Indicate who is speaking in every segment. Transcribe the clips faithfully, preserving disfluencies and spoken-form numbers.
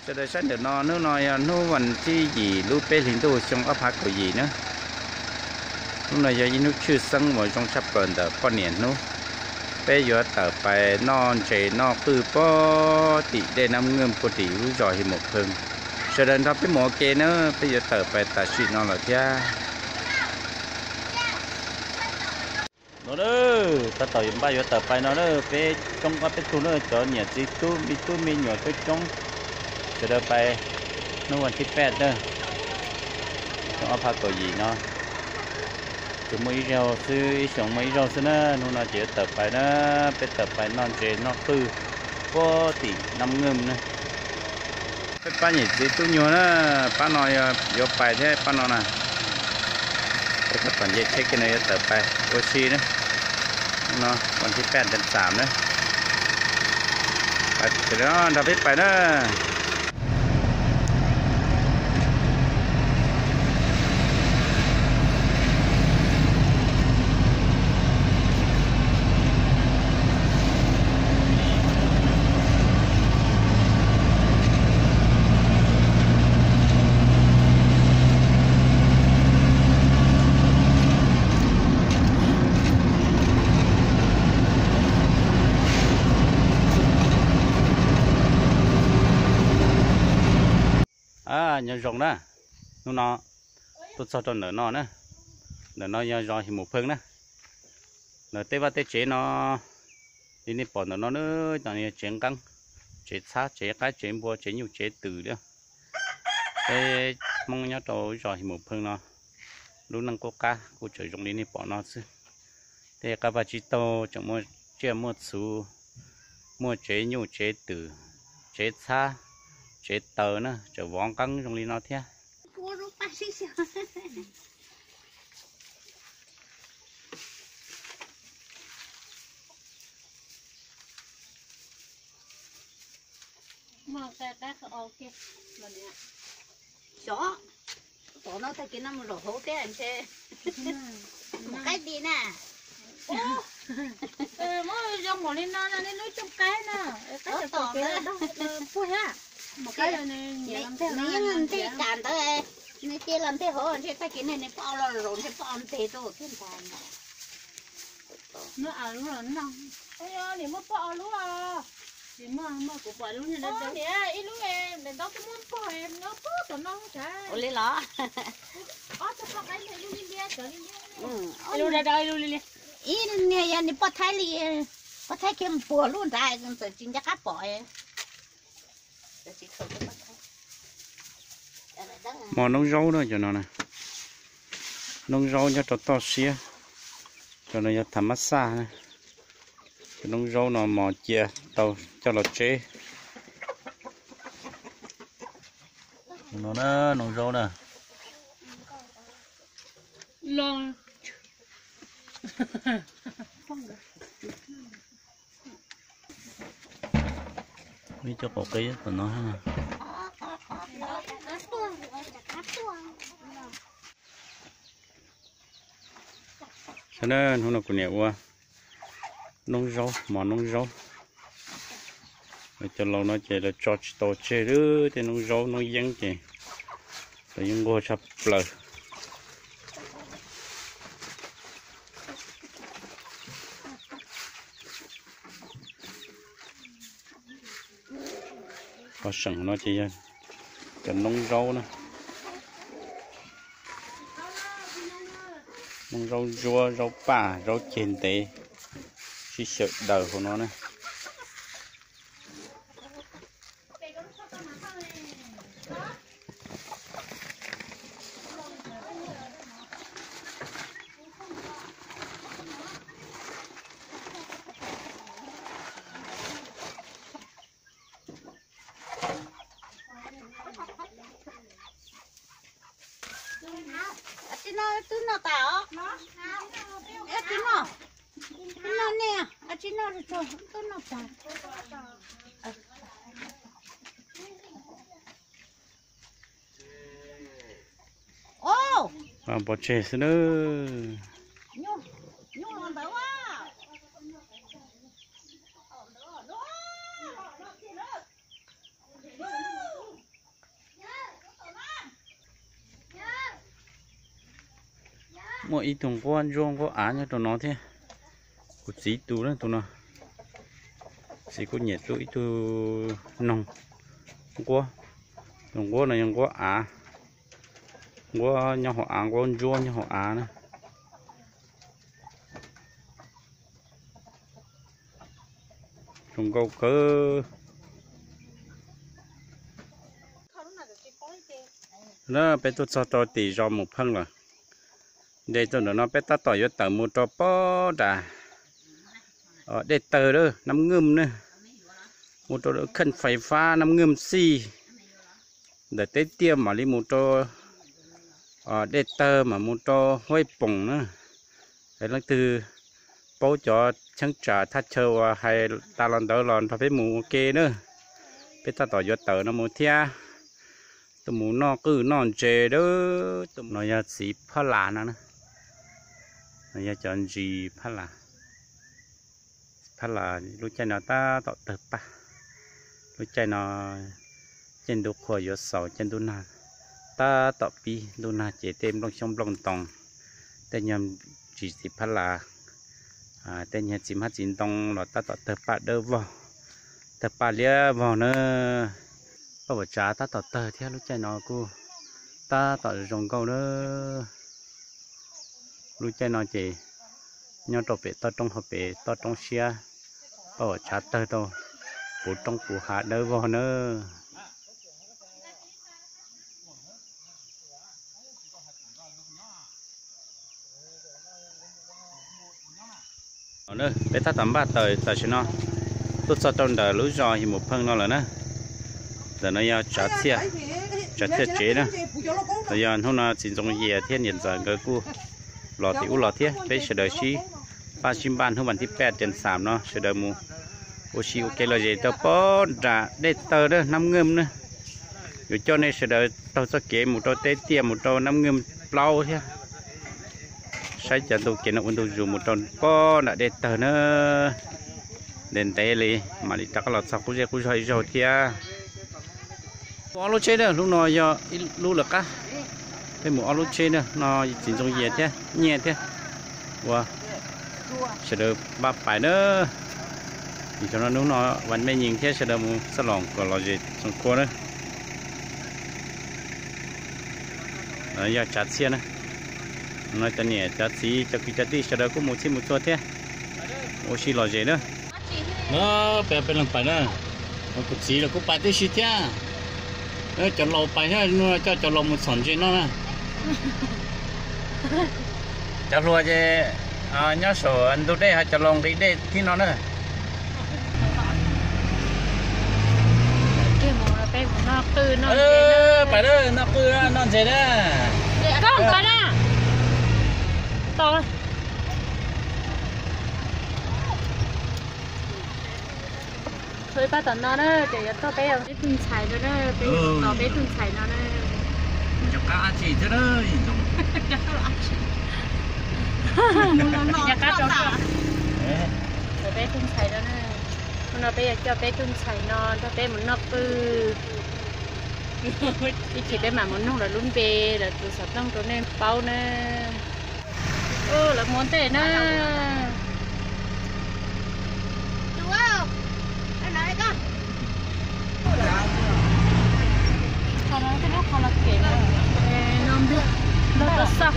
Speaker 1: cho đây sáng được nó nước nói nó vẫn chi gì lúc bé liền tôi trong ấp hạt của gì nữa lúc này giờ nó chưa sân mà trong sắp gần được con niệm nó bé giờ tờ bài non chế nó cứ po tỷ để năm ngâm của tỷ lúc rồi thì một phần cho nên nó cái mỏ kê nữa bây giờ tờ bài ta suy nó là cha nó đó ta tàu yếm ba giờ tờ bài nó đó bé trong cái bé tu nó cho nhà chỉ tu bị tu mi nhỏ tới trong cho đó bài nó vẫn thích pet đó trong áp phạt có gì nó chúng mấy rau sư sống mấy rau sư nó nó là chỉ tập bài nó bé tập bài non chế nó tư có tỷ năm ngâm nữa cái ba nhỉ chỉ tu nhiều nó ba nói vô bài thế ba nói nè cái phần dễ check cái này tập bài oxy nữa nó còn thích pet đến sảm nữa thì đó đã biết bài đó à nhớ rồng đó nó nó tôi sao cho nở nó nữa nở nó nhớ rồi thì một phương đó nở tê ba tê chế nó đi đi bỏ nở nó nữa cho nên chế căng chế sát chế cái chế bùa chế nhiều chế từ nữa thế mong nhớ rồi rồi thì một phương nó lúc năng cố cá cố chơi rồng đi đi bỏ nó chứ thế các bà chị to chẳng mua chế mua số mua chế nhiều chế từ chế xa chế tờ nữa chờ vón căng trong ly nó thế
Speaker 2: mà cái cái ok mà nè chó chó nó thấy cái năm rồi hố thế anh chơi một cái gì nè ừ mới trong một lên nó lên nói trong cái nè cái tỏ cái đó vui ha một cái này này làm thế này làm thế cản tới này kia làm thế hổ thế cái này này bao là rồi thế bao thế tôi cái cản nó à lúc là nó ôi ơi để mất bao lúc à để mà mà của bao lúc này đó nè ít lúc em để đó cái muốn bao em nó tốt cho nó chả ôi lấy lọ ó cho con cái này luôn đi trở đi ừ luôn đây đây luôn đi ý nè nhà bắt thái li bắt thái kem bùa luôn tại rồi chính ra cá bỏi
Speaker 1: mò nông rau đó cho nó nè nông rau cho nó to xía cho nó thảm massage này cho nông rau nó mò chia tàu cho nó chế nó đó nông rau nè
Speaker 2: lon
Speaker 1: mấy cho cổ cây của nó ha cho nên hôm nào của nhẹ qua nông rau mò nông rau cho lâu nó chơi là cho to chơi nữa thì nông rau nó dân chơi tự nhiên ngô sắp lờ có sừng nó chơi cho nông rau nữa nông rau rua rau pa rau chèn tê chỉ sợ đời của nó này
Speaker 2: nó cứ nó tao nó ê cứ nó cứ nó nè à chứ nó rồi cứ nó tao ô
Speaker 1: à bỏ chè xin nữa
Speaker 2: nhung nhung làm bảo à
Speaker 1: mỗi ít thùng qua ruộng qua á nha tụi nó thế của chỉ tụ đó tụi nó chỉ có nhiệt tụi tụ nông qua thùng qua này qua á qua nhau họ á qua ruộng nhau họ á nữa thùng câu cơ nó bé tôi cho tôi tỉ cho một phân rồi để cho nó bé ta tỏi cho tờ một trò bó đã ở đây tờ đó nắm ngâm nữa một trò đỡ khăn phải pha nắm ngâm xì để tới tiêm mà đi một trò ở đây tờ mà một trò hơi bùng nữa đấy là từ bố cho chẳng trả thắt châu hay ta lần đó lần phải mù kê nữa bé ta tỏi cho tờ nó một thia tụi mù nó cứ non chè đó tụi nó giờ chỉ phá lá nữa nó giờ chọn gì phá lá phá lá lúc chạy nó ta tạo tập pa lúc chạy nó trên đục khỏi giờ sầu trên đu na ta tạo pi đu na chỉ thêm trong trong lòng tòng tên nhầm chỉ chỉ phá lá à tên nhầm chỉ mắt chín tòng là ta tạo tập pa đỡ vào tập pa lia vào nữa bao giờ trả ta tạo tờ theo lúc chạy nó cô ta tạo rồng câu nữa lúc chạy nó chỉ nhau trộn bể to trong hộp bể to trong xe bao giờ trả tờ đâu bố trong củ hạt đỡ vào nữa ở đây bé ta tắm ba tờ tờ cho nó tốt cho trong đời lúa giò thì một phân nó là nữa giờ nó要trả tiền trả tiền chế nữa bây giờ hôm nay chỉ dùng gì thiên nhiên giờ cái cu lò thì u lò thiết bây giờ đời chi ba chim ban hôm bản thứ bảy trên sàm nó sẽ đời mù ô chi ok là gì tao bó trả để tờ đó năm ngâm nữa rồi cho nên sẽ đời tao sẽ kể một trâu tê tiền một trâu năm ngâm lâu thế sai chân tôi kể nó cũng tôi dùng một trâu bó đã để tờ nữa đến đây đi mà đi chắc là sao cũng sẽ cũng phải rồi thia alo chơi đó lúc nào giờ lúc lực á cái mũ alo chơi đó nó chỉ dùng gì thế nhẹ thế wow sẽ được ba phải nữa thì cho nó lúc nó vẫn mấy nhìn thế sẽ được một salon lòng còn là gì trong cô nữa nó giờ chặt xe nữa nó cho nhẹ chặt xí cho cái chặt đi sẽ được có một chiếc một chỗ thế ô xí là gì nữa nó bé bé làm phải nữa nó cũng xí là cũng phải tới xí thế nó cho lầu phải thế nó cho cho lầu một sòn trên nó nè cho lùa chứ à nhớ sổ anh tôi đây hay cho lồng đi đây thì nó nữa
Speaker 2: cái mỏ là bé nó tư nó
Speaker 1: ờ phải đó nó tư nó gì đó
Speaker 2: không có nè to thôi ba tận nó nữa để cho bé ở cái thùng xài nữa bé nó bé thùng xài nó nữa
Speaker 1: cho cá chỉ thế đó
Speaker 2: nhà cá trống rồi bé thùng xài đó nữa nó bé cho bé thùng xài nó cho bé muốn nó bự đi chỉ bé mà muốn nông là luôn bé là từ sập nông rồi nên bao nè ô là muốn thế nè còn nó cái nó còn là kẹo nó biết nó rất sắc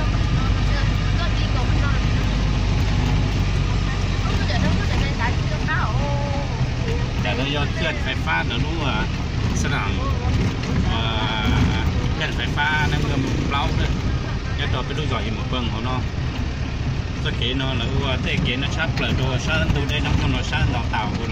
Speaker 1: để nó do chuyện phải pha nữa đúng không ạ sẽ làm chuyện phải pha nó ngâm lâu nữa nhất đó cái đôi giỏi một phần của nó cái kia nó là cái kia nó sắp là đồ sáng từ đây nó còn nó sáng đào tạo của nó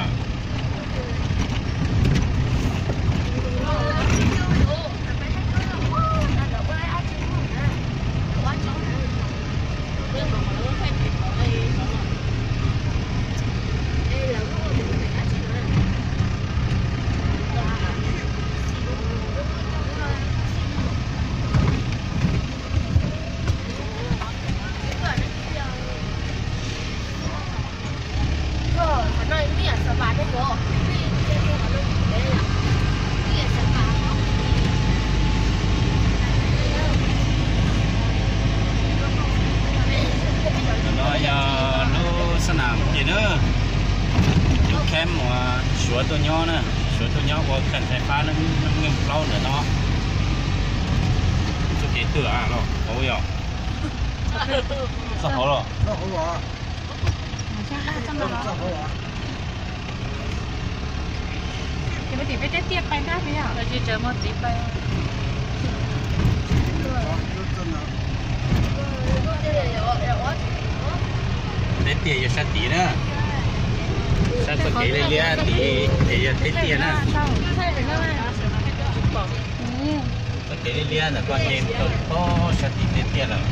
Speaker 1: thêm mà sửa tôi nhỏ nữa sửa tôi nhỏ có cần phải phá nó nó nghiêm lâu nữa nó chút cái tựa à nó có gì sao hổ rồi
Speaker 2: thì bây giờ phải tiếpไปได้ไหมอ่ะเราจะเจอมอติไป
Speaker 1: để tiền cho sát tí nữa sát có cái lên lia tí để cho thấy tiền á có cái lên lia là con em tôi có sát tí thấy tiền rồi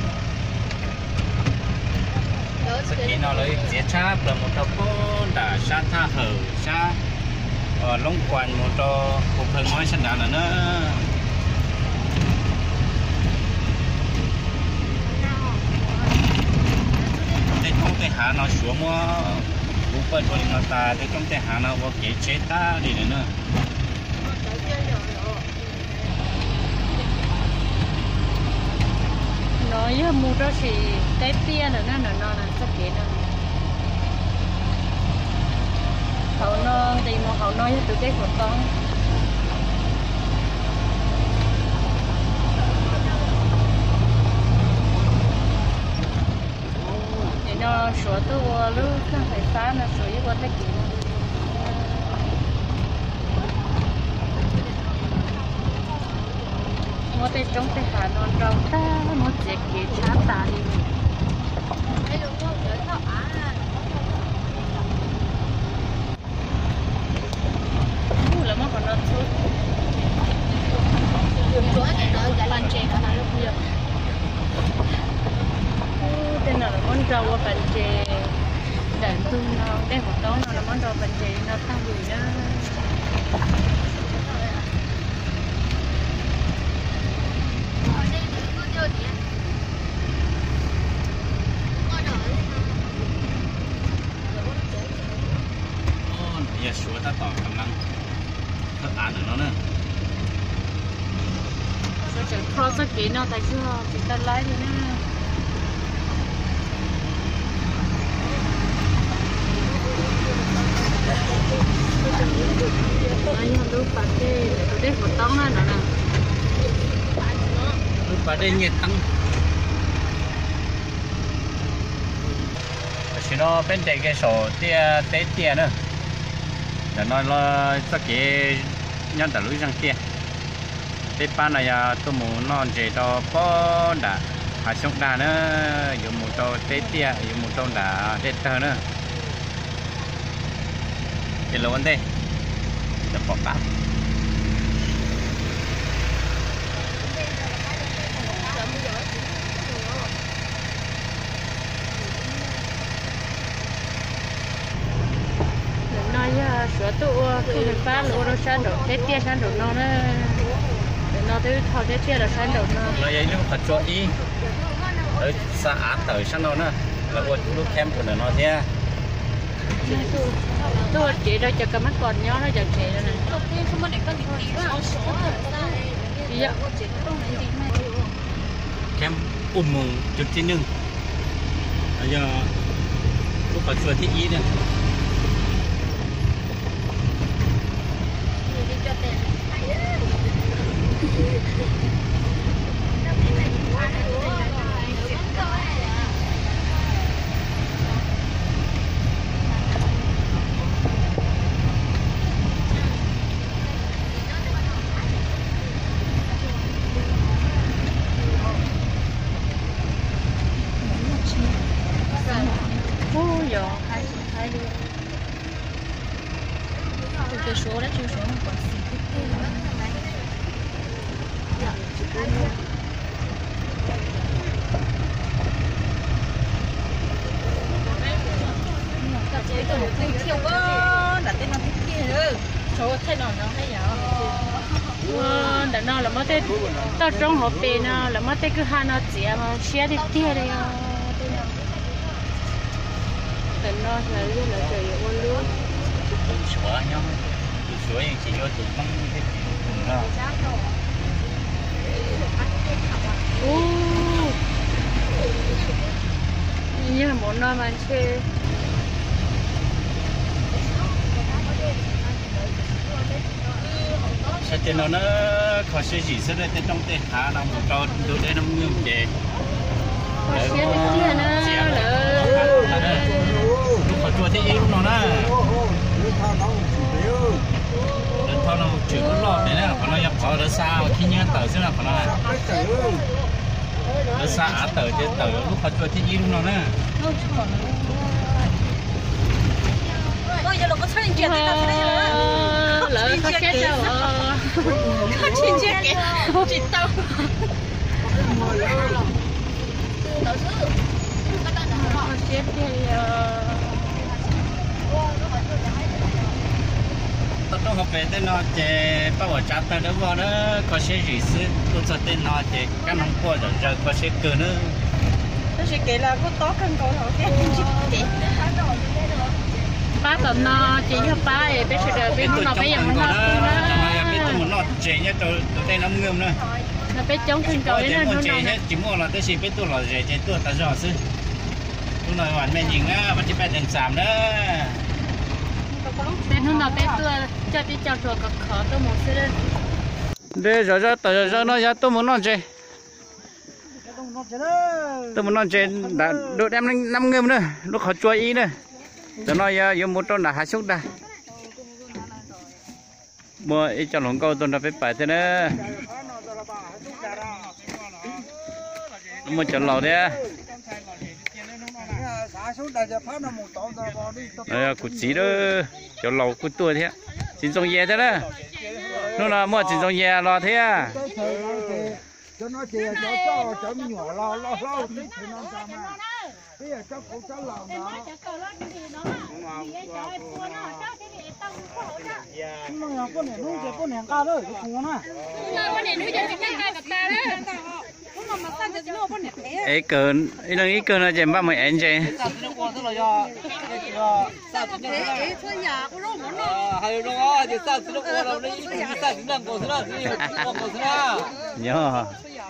Speaker 1: sát tí nó lấy dễ cháp là một đầu có đã sát tha hở sát ở lông quanh một đầu cuộc thời ngói sân đá là nữa trong cái hạ nó xuống mà bút bật vào nó ta để trong cái hạ nó có cái chế ta đi nữa
Speaker 2: nó như mua đó thì cái tia nữa nó nó nó là sắp kết rồi hậu nó thì mà hậu nói từ cái của con nó sửa tôi lúc không phải phá nó sửa với qua tất cả một cái trong cái hà nó trâu ta một chiếc kia chát ta đi là mất còn nó chút chỗ này nó cái lan chè nó lúc giờ tên là món rau ở bên chè đàn tương nó đây một đó nó là món rau bên chè nó tăng gì đó
Speaker 1: giờ sửa ta tỏ cầm năng thức ăn của nó nữa
Speaker 2: rồi chẳng khó rất kỹ nó tại chưa thì ta lấy đi nè anh lúc bắt đi để một tông nó nè
Speaker 1: lúc bắt đi nhiệt tăng chỉ nó bên đây cái sổ tia tế tia nữa để nó lo tất cả nhân tài lưới răng tia tế pan này tôi muốn non chỉ cho có đã hạ xuống đà nữa dùng một tô tế tia dùng một tô đã tế tơ nữa cái lỗ vấn đề để bỏ bát
Speaker 2: sữa tụ khi mình phá lúa nó sang đổ tết tia sang đổ nó nó tới thao tết tia là sang đổ nó
Speaker 1: là vậy lúc phải cho đi ở xã tới sang đâu nữa là qua lúc kem của nó thế
Speaker 2: tôi chị đây cho cái mắt còn nhó nó cho chị đây này dạ
Speaker 1: kem ùn mùng chút chín nưng bây giờ lúc phải cho thiết ý nữa
Speaker 2: cái số đấy chưa số một quả thiêu quá đặt tên nó thích kia nữa số thế nào nó hay vậy đặt nó là mất tên tao trong hộp tiền là mất tên cứ hai nó chỉ mà xe đi tia đây tên nó là rất là trời ơi luôn
Speaker 1: sữa nhau sữa những chỉ vô tụi con cái gì đó
Speaker 2: như là món nó mà chơi
Speaker 1: trên nó nó khó sẽ gì sẽ đây trong tê hạ làm một câu tôi đây nó ngưng chè
Speaker 2: Xe được kia nữa.
Speaker 1: Lúc họ chua thế yếu nó nè. Đến thao nó chịu nó lọt đấy nè, còn nó nhập khó nó sao khi nhớ tờ sẽ là còn nó nó xa tờ chứ tờ lúc họ chua thế yếu nó nè.
Speaker 2: Ôi giờ nó có chuyện chuyện gì đó. Lỡ có chết đâu. Có chuyện chuyện kìa. Chuyện tao. Chết thì
Speaker 1: tôi trong học về tên nó chế bao giờ trả tờ đó vào đó có sẽ gì sự tôi cho tên nó chế các năm qua rồi rồi có sẽ cử nữa
Speaker 2: tôi sẽ kể là có tốt hơn câu hỏi cái ba tuần nó chỉ cho ba ấy biết sẽ biết nó bây giờ nó nó
Speaker 1: biết tôi muốn nó chế nhá tôi tôi tên nó ngâm nữa
Speaker 2: nó biết chống khuyên cầu đấy nó
Speaker 1: chế nhá chỉ mua là tôi chỉ biết tôi là chế chế tôi ta rõ sư tôi nói hoàn mẹ nhìn á và chỉ phải tiền giảm đó
Speaker 2: bên hôm nào bên tôi cho đi chào chùa có khó tôi muốnซื้อ
Speaker 1: đây rồi rồi tới rồi nó ra tôi muốn nó chơi tôi muốn nó chơi đã đội em năm ngâm nữa lúc họ chui ý nữa tôi nói giờ giờ một con đã hai xúc đây mua ít cho lồng câu tôi đã phải phải thế nữa mua cho lò đấy đây cụt xí đó cho lầu cụt tua thế chín sông ye thế đó nó là mua chín sông ye lo thế à
Speaker 3: cho nó chỉ cho cho cho nhỏ lo lo lo thì nó ra mà bây giờ cho cụ cho lòng đó nó con này nuôi cho con này cao đấy không nó
Speaker 2: con này nuôi cho con này cao đấy
Speaker 1: ấy cơn ấy là ấy cơn là chém ba mươi anh chơi nhớ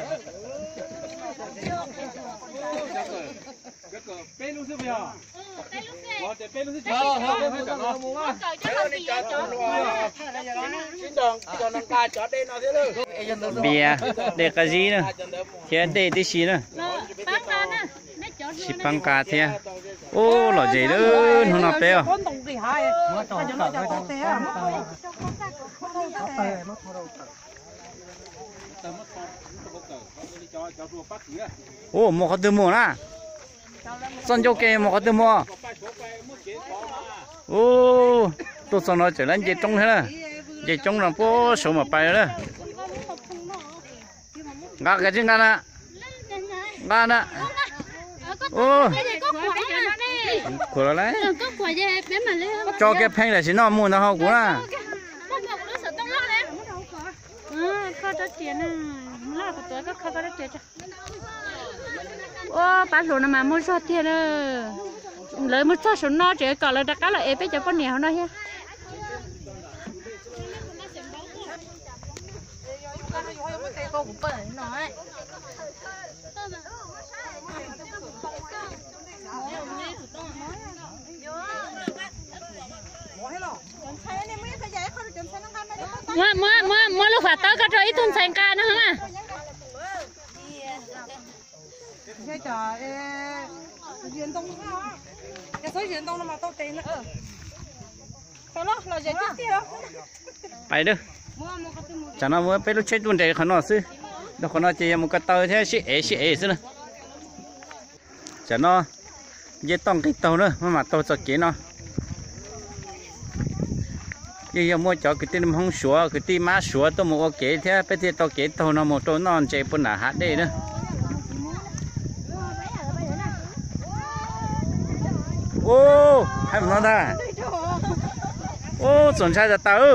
Speaker 1: bia để cái gì nữa thế để tí xí nữa xí băng cá thế ô là gì đó nó nạp béo ô một cái từ mua na son cho kê một cái từ mua ô tôi son nó trở lên dây trống thế này dây trống là có số mà bay đó ngã cái gì ngã nè ngã nè ô của nó đấy cho cái phanh là chỉ nó mua nó không của nó
Speaker 2: ô bà lùn mà mua sao tiền rồi lấy mua sao số nó chỉ còn là đặc cá là ép cho con nghèo nó ha mua mua mua mua lúc phạt tao cái rồi thun thành ca nữa hả
Speaker 3: cái trò truyền tông cái số truyền tông nó mà tao tiền nữa tao nó là gì chứ tiêu
Speaker 1: phải được chẳng nó mới phải lúc chết luôn để khán nó xí đó khán nó chỉ một cái tàu thế xí ế xí ế xí nữa chẳng nó dễ tông cái tàu nữa mà tàu cho chế nó giờ mua cho cái tên không sủa cái tên má sủa tôi một cái thế bây giờ tao cái tàu nó một tàu non chạy bún là hát đây nữa ô hay một nó đây ô chuẩn sai là tao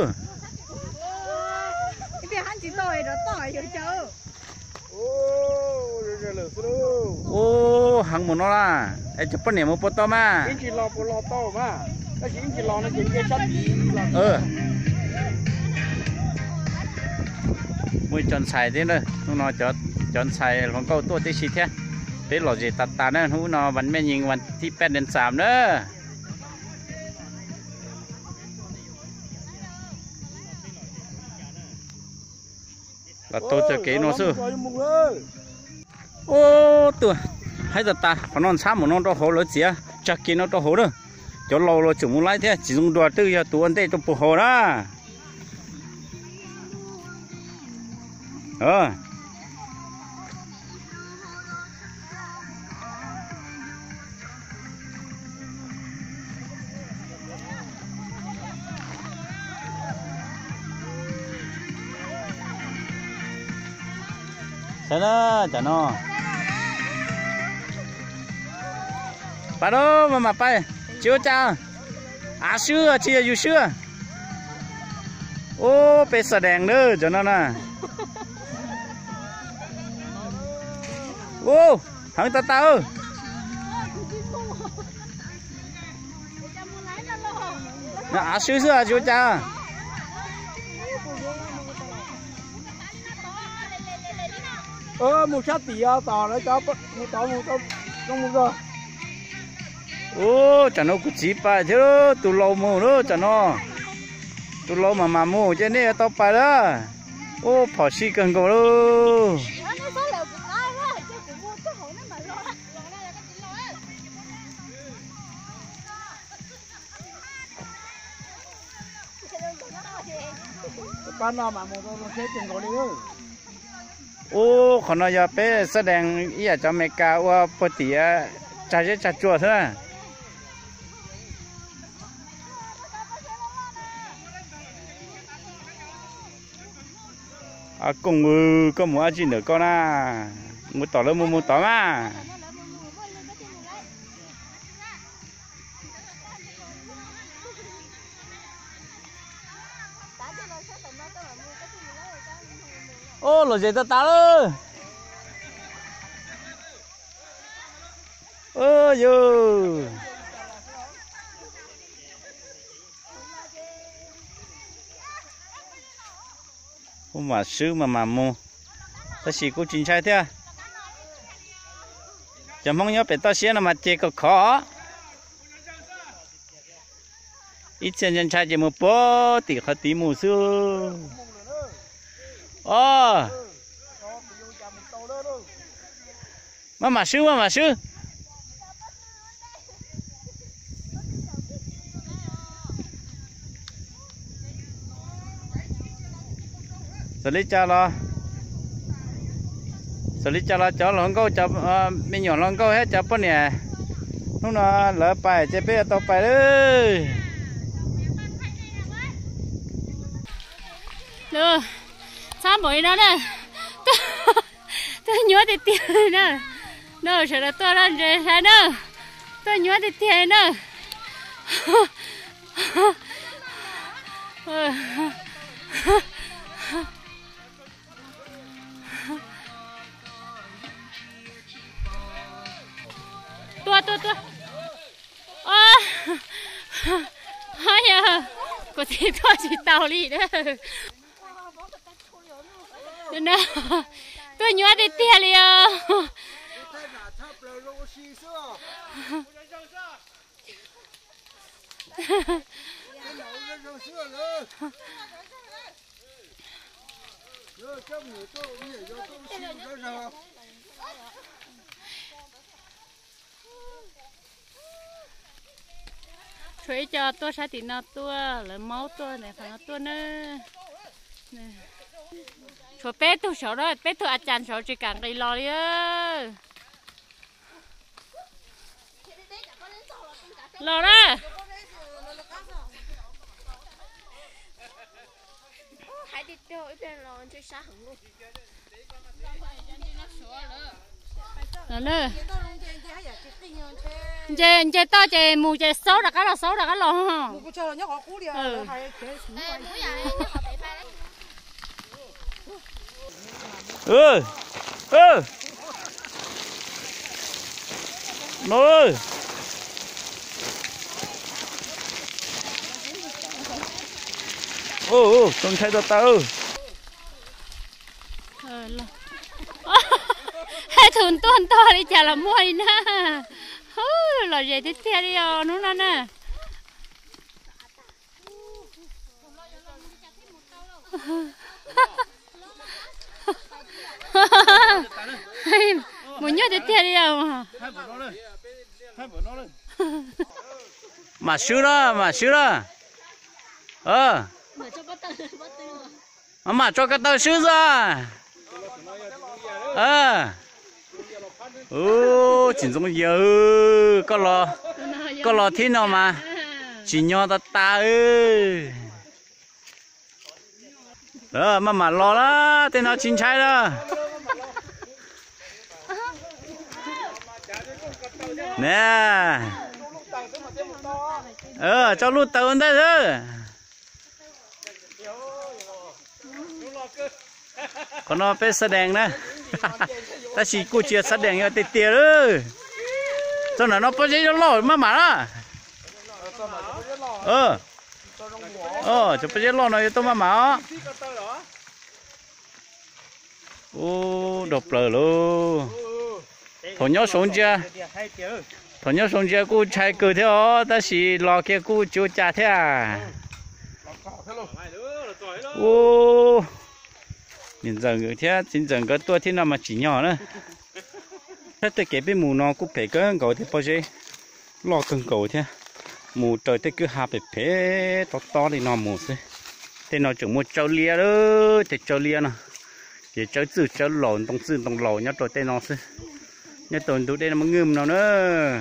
Speaker 1: ô hàng một nó là ấy chụp bún này một bát to mà ừ mui chọn xài thế nữa nó chọn chọn xài con câu tôi tí xí thế thế là gì tạt tạt nữa hú nó vẫn mới nhìn vẫn tí pet đến sàm nữa là tôi cho cái nó sư ô tuổi hay là ta còn non sáng một non đó hồ lớn gì á chắc cái nó đó hồ đó cho lâu rồi chúng muốn lấy thế chỉ dùng đồ tư cho tụi anh đây trong bộ hồ đó ờ thế đó chả nó bà đó mà mà bay chưa cha à xưa chia dù xưa ô bé sờ đèn nữa cho nó nè ô thằng ta tao à xưa xưa chưa cha
Speaker 4: ơ một sát tỷ tỏ đấy cho một tỏ một tỏ trong một giờ
Speaker 1: ô chả nó cứ chỉ phải chứ tụ lâu mù nữa chả nó tụ lâu mà mà mù cho nên tao phải đó ô跑西跟狗喽
Speaker 4: ban nào mà một nó sẽ tiền gọi đi ơi
Speaker 1: ô còn nó giờ bé sẽ đèn ý cho mẹ cá và bữa tía trái trái trái chuột thôi à cùng có mua gì nữa con à mua tỏi lên mua mua tỏi mà ô lột dây ta ta ơi ơ yo không mà sư mà mà mua ta chỉ có chính sai thế chẳng mong nhớ phải ta xé là mà chơi có khó ít chân chân trai chỉ một bó thì khó tí mù xưa ô mà mà sư mà mà sư xử lý cho lo xử lý cho lo cho lon câu cho mình nhỏ lon câu hết cho bữa nè lúc nào lỡ bài chơi bé tao bài đấy
Speaker 2: được sao mỗi đó nè tôi nhớ thì tiền nè đâu sợ là tôi đang chơi sao nè tôi nhớ thì tiền nè tua tua tua à hay à có thể tua chỉ tàu đi đó nè tôi nhớ đi tiền liền thuế cho tôi sẽ tìm nó tôi lấy máu tôi này phải nó tôi nữa cho bé tôi sợ đó bé tôi ăn chăn sợ chỉ càng đi lo đi ơ lo đó hãy đi tiêu ở bên lo chơi xa hẳn luôn rồi nữa chơi chơi to chơi mù chơi xấu là cái là xấu là cái lo ha
Speaker 3: mù chơi là nhóc họ cú đi à hay cái
Speaker 1: ơi ơi nó ơi ô ô con thấy tao tao
Speaker 2: hai thùng tuần to đi chả là mua đi nè là gì tiếp theo đi à nó nè mà
Speaker 1: mà xứ đó mà xứ đó ờ mà cho cái tàu xứ ra ờ ô chính giống giờ có lò có lò thế nào mà chỉ nhỏ ta ta ơi ờ mà mà lò đó tên nó chín trái đó nè ờ cho lút tàu đây thôi còn nó phải sát đèn nè ta chỉ cố chia sát đèn cho tiệt tiệt đó cho nó nó có gì nó lòi mà mà đó ờ ờ cho bây giờ lòi nó tôi mà mà ô độc lờ luôn thằng nhóc sống chưa thằng nhóc sống chưa cô chạy cử theo ta chỉ lo kia cô chú cha thế à ô nhìn rằng người thế chính rằng cái tua thế nào mà chỉ nhỏ nữa thế tôi kể bên mù nó cũng phải cái cầu thì bao giờ lo cân cầu thế mù trời thế cứ hạ phải phê to to thì nó mù thế thế nó chỉ một trâu lia đó thì trâu lia nè thì trâu chữ trâu lồn tông chữ tông lồn nhá rồi tên nó thế nhá tuần tụi đây là một ngưm nào nữa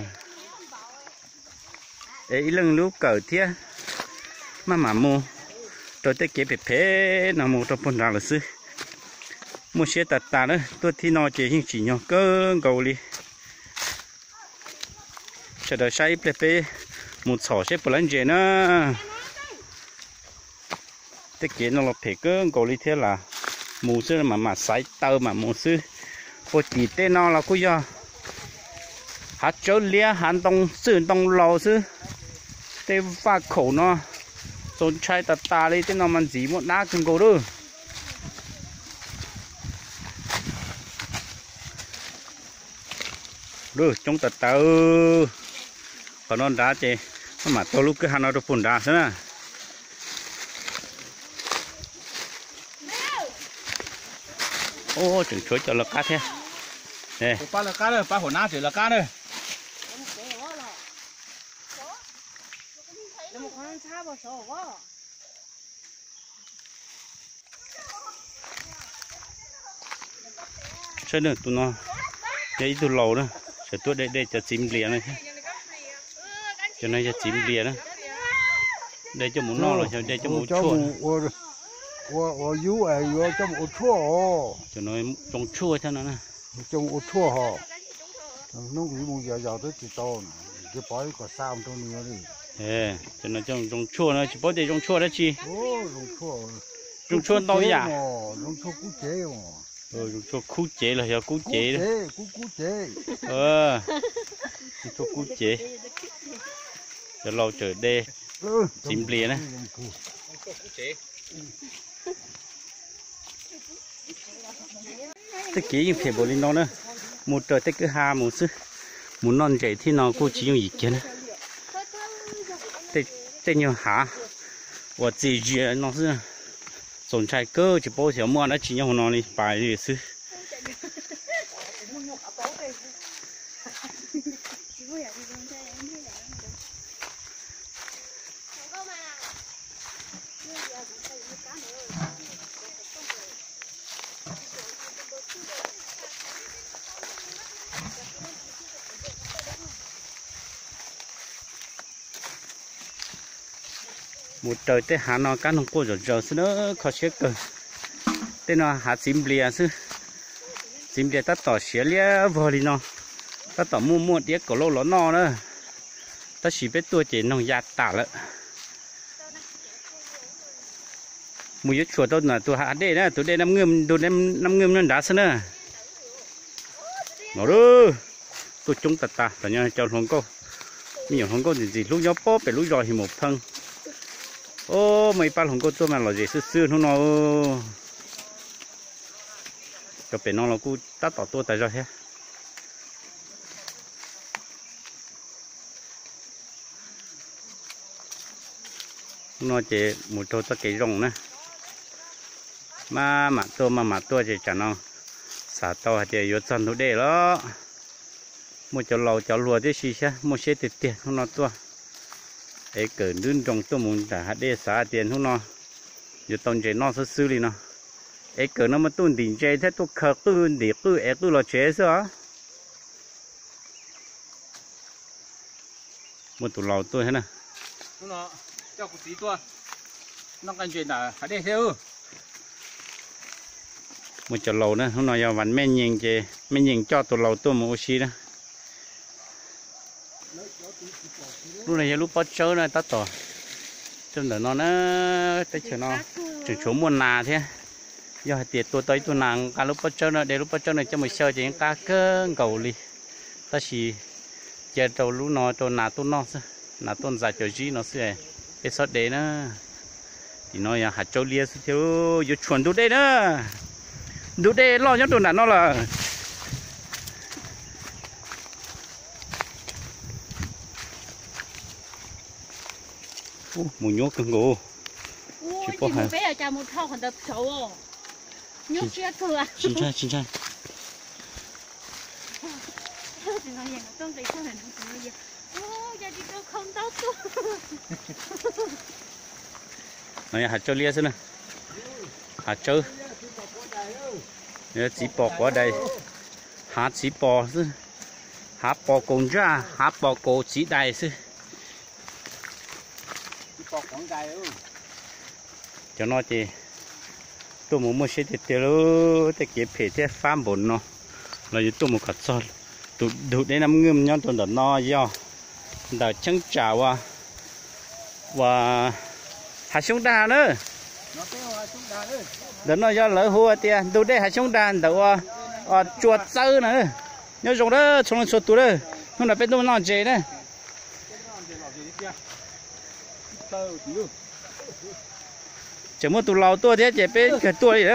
Speaker 1: để lưng lúc cởi thế mà mà mù rồi tới kể phải phê nó mù trong phần nào là sư một xe tạt tạt nữa tôi thì nó chỉ hình chỉ nhỏ cơ cầu đi sẽ đợi say plep một sổ xếp lần gì nữa tất cả nó là phải cơ cầu đi thế là mù sư mà mà sấy tơ mà mù sư có chỉ tên nó là cái gì hạt châu lia hạt đông sư đông lò sư tên pha khẩu nó tôn trai tạt tạt đi tên nó mình chỉ một đá cần cầu đó được trong tật tàu còn non đá chê mà tôi lúc cái hàng nó được phun đá thế nè ô chừng chuối cho là cá thế nè
Speaker 4: ba là cá đây ba hổ ná chỉ là cá đây
Speaker 1: chơi được tụi nó cái tụi lầu đó sẽ tôi đây đây cho chim lìa này cho nên cho chim lìa đó đây cho muốn no rồi đây cho muốn chua
Speaker 4: 我我有哎有这么错哦，
Speaker 1: cho nó trồng chua cho nó nè
Speaker 4: 这么错哈，弄个木摇摇都知道呢，就把一个三多年的。
Speaker 1: ê cho nó trồng trồng chua nó chỉ có để trồng chua đó chi
Speaker 4: 哦，弄错，
Speaker 1: trồng chua tao giả
Speaker 4: 弄错古节哦，
Speaker 1: rồi trồng chua cú chế là giờ cú chế đó
Speaker 4: 节古古节，
Speaker 1: ờ trồng chua cú chế cho lâu chờ đê chim lìa nè tất cả những phải bổ linh nó nữa một trời tất cứ hà một sư muốn non chạy thì nó cũng chỉ dùng ý kiến thế thế nhiều hả và chỉ gì nó sư trồng trái cơ chỉ bao nhiêu mua nó chỉ nhau nó đi bài gì sư một trời tới hà nó cá nó cô rồi rồi xí nữa khó chết cơ tên nó hạt chim bìa xí chim bìa ta tỏ xía lia vào đi nó ta tỏ mua mua đĩa cổ lô ló no nữa ta chỉ biết tua chỉ nông giạt tả lợ mùi giết chuột đâu là tua hạt đây đó tụi đây năm ngâm tụi năm năm ngâm nó đá xí nữa nó đó tôi chúng ta ta phải nhớ cho hồng câu nhiều hồng câu gì gì lúc gió bóp phải lúc gió thì một thân ô mấy ba hồng câu tôi mà là gì xưa xưa nó nó cho bé nó là cô tát tỏ tôi tại sao thế nó chỉ một thôi tất cái rồng nè mà mà tôi mà mà tôi chỉ chẳng nó xả to thì yếu chân thôi để đó một chỗ lầu chỗ lùa thế gì chứ một xe tiền tiền không nó tua ấy cỡ đơn trong tôi muốn trả hạt đê xả tiền không nó giờ tông chế nó sẽ xử lý nó ấy cỡ nó mà tuân tiền chế thế tôi khờ tôi để tôi ấy tôi là chế sao một tủ lầu tôi thế này
Speaker 5: không nó cho cụ tí tua nó cần chuyện là hạt đê theo
Speaker 1: một chỗ lầu nữa không nói giờ vẫn men nhìn chế men nhìn cho tủ lầu tôi một xí đó lúc này lúc bắt chơi này tắt rồi trong đó nó nó tới chỗ nó chừng chỗ muôn nà thế giờ tiệt tôi tới tôi nàng cả lúc bắt chơi nó để lúc bắt chơi này cho mình chơi chỉ cá cơ cầu li ta chỉ giờ đầu lúc nó cho nà tôi nó nà tôi dài chỗ gì nó sẽ cái sót đấy nữa thì nó là hạt châu lia theo giờ chuẩn đu đây nữa đu đây lo nhớ tôi nà nó là mùi nhốt cưng ngủ
Speaker 2: chỉ có hai bé ở nhà một thau còn đập xấu à nhốt chết thừa
Speaker 1: chính xác chính xác
Speaker 2: thì nó hiện trong đấy không hề nó gì ô gia đình tôi không tốt tu
Speaker 1: này hạt châu lia xem nè hạt châu nhớ chỉ bò qua đây hạt chỉ bò chứ hạt bò cùng ra hạt bò cổ chỉ đầy chứ cho nó thì tôi muốn mua xe thì tiêu luôn thì cái phê thì farm bốn nó là như tôi muốn cắt sỏi tụt tụt để nằm ngâm nhau tụt nó do đào trắng chảo à và hạt súng đà nữa đợt nó do lỡ hùa tiền tụt đây hạt súng đà đậu à chuột sơ nữa nhớ dùng đó trong chuột tụt đó không là bên tôi nó chế đấy chỉ một tủ lầu tua thế chỉ bên cái tua gì đó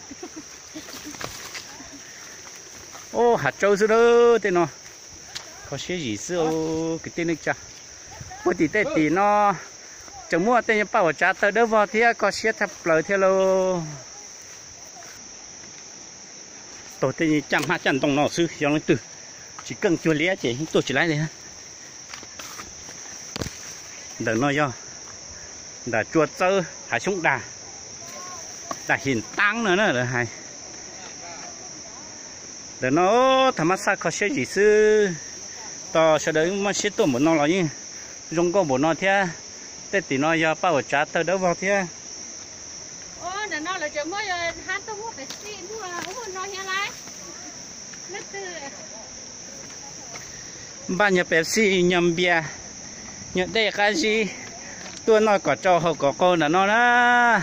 Speaker 1: ô hạt châu xưa đó tên nó có些gì xưa cái tên này chả một tí tết tí nó chỉ mua tên bảo trả tới đó vào thì có些thập lời theo lo tổ tên chẳng hát chẳng tông nó xưa cho nó từ chỉ cần chua lé chỉ tôi chỉ lấy này đợt nó do đã chuột sơ hạt súng đà đã hiện tăng nữa nữa là hay để nó thầm mắt sao có些gì sư to sau đấy mà sẽ tôm một non là như dùng có một non thế tết thì nó do bao trả tới đâu vào thế
Speaker 2: ô để nó là chỉ mới hát tôi mua phải xin thôi à không nói như này nó từ
Speaker 1: bao nhiêu Pepsi nhầm bia nhận đây cái gì tôi nói có cho họ có con là nó đó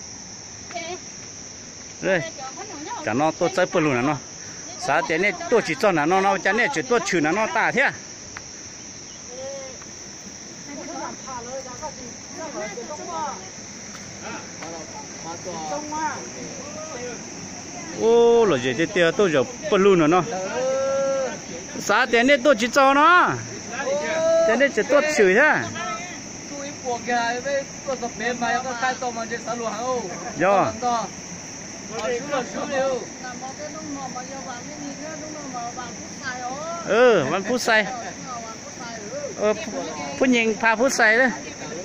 Speaker 1: đây chả nó tôi chơi bự luôn là nó sao thế này tôi chỉ cho là nó nó chả này chỉ tôi chửi là nó ta thế ô là gì thế tia tôi giờ bự luôn rồi nó sao thế này tôi chỉ cho nó thế này chỉ tôi chửi thế do ừ văn phút say ờ phút nhìn pha phút say đấy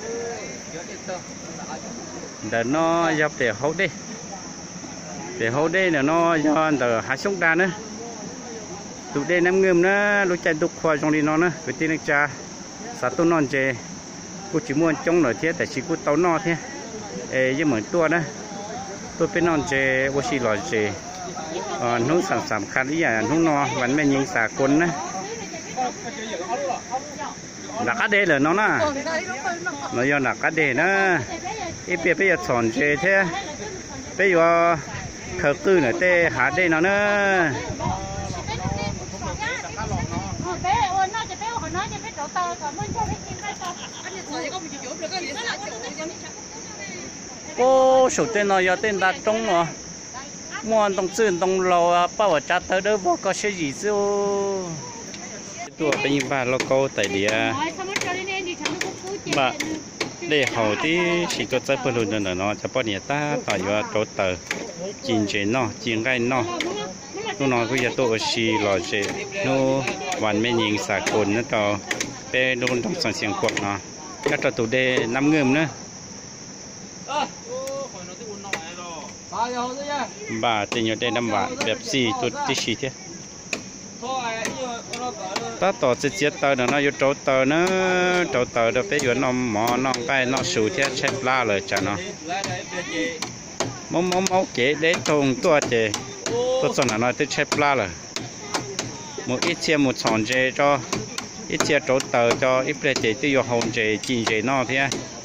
Speaker 1: để nó dập để hậu đi để hậu đi là nó do từ hai súng đạn nữa tụi đây ném ngâm nữa lúc chạy đục khoa trong đi nó nữa cái tin cha sát tôi non chè cô chỉ muốn trong nổi thế tại chỉ cô tàu no thế ê nhưng mà tua đó tôi bên non chè ô xì lòi chè nấu sản sản khăn ý à nấu no vẫn men nhìn xả côn á là cá đê là nó nè nó do là cá đê nữa ít bây bây giờ chọn chè thế bây giờ khởi tư nữa tê há đê nó nữa ô số tên nó do tên ta trống mà mua đồng tiền đồng lò bao trả tới đó bao có些gì chứ tôi bên như bà lo câu tại địa bà để hậu thì chỉ cho trái bơ luôn nữa nó cho bao nhiêu ta tại do chỗ tờ chín chế nó chín cái nó nó nói bây giờ tôi chỉ lo chế nó วันไม่ยิงสากลนะต่อไปโดนต้องส่งเสียงกวดเนาะก็ต่อตัวเดน้ำเงิมเนาะบ่าจะอยู่ได้น้ำบ่าแบบสี่ตัวที่สี่เท่าta tổ chức chết tờ nó yêu trâu tờ nó trâu tờ đó phải yêu nó mỏ nó cái nó sưu thế chết la rồi chả nó mông mông mông kế để thùng tua chè tôi cho nó nói tới chết la rồi một ít chia một sòn chè cho ít chia trâu tờ cho ít bề chè tiêu hồng chè chỉ chè nó thế